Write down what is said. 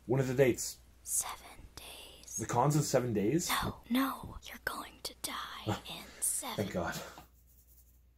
When are the dates? 7 days. The con's in 7 days? No, you're going to die in 7 Thank God.